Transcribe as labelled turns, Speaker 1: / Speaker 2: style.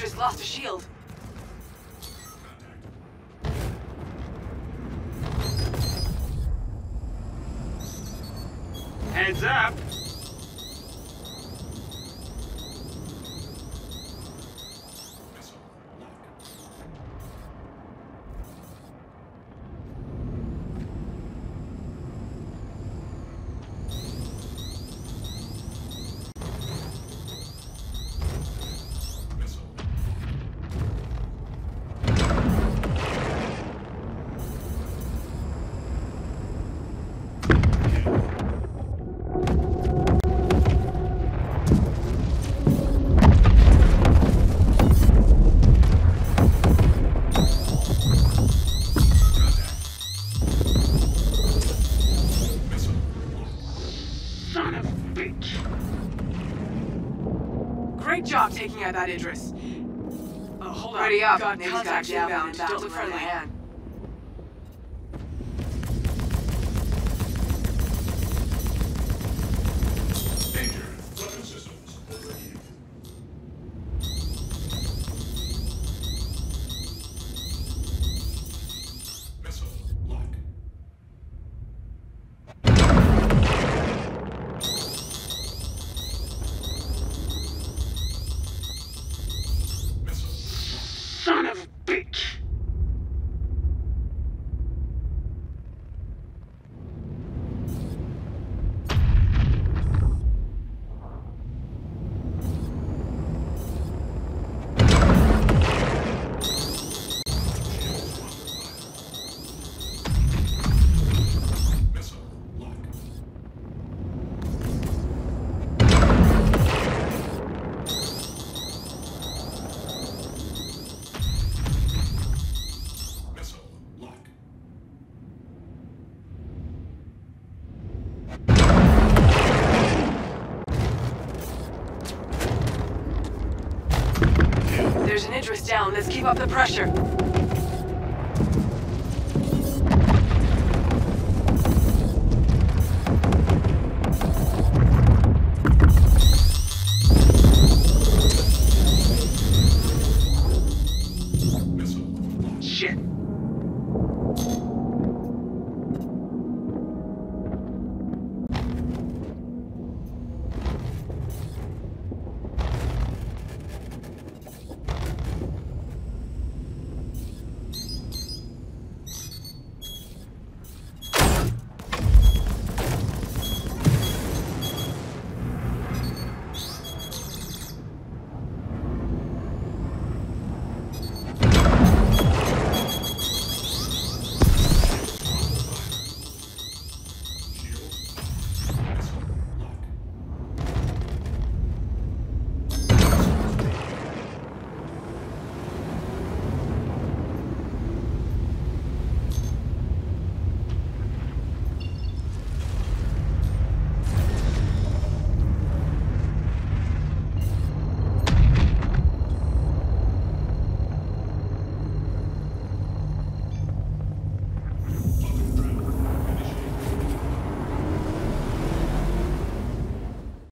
Speaker 1: Idris lost a shield.
Speaker 2: Heads up!
Speaker 1: Great job taking out that Idris. Oh, hold on.
Speaker 3: Ready up.
Speaker 1: Got
Speaker 3: Contact inbound.
Speaker 1: Don't look friendly.
Speaker 4: Danger. Weapon systems overheating. Missile lock.
Speaker 2: Son of a bitch!
Speaker 4: Missile lock. Missile lock.
Speaker 1: There's an Idris down. Let's keep up the pressure.
Speaker 4: Missile lock.
Speaker 2: Shit!